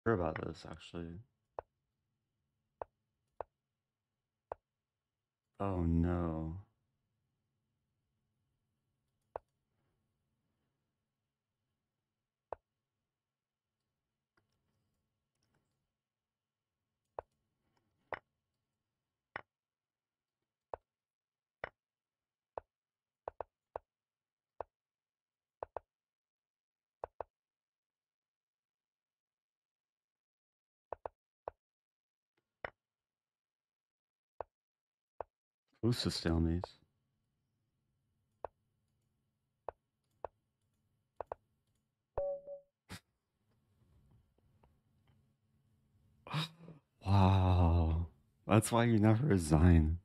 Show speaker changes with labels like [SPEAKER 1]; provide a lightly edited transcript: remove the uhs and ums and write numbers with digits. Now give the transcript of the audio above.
[SPEAKER 1] Sure about this, actually. Oh no. Who's to steal me? Wow. That's why you never resign.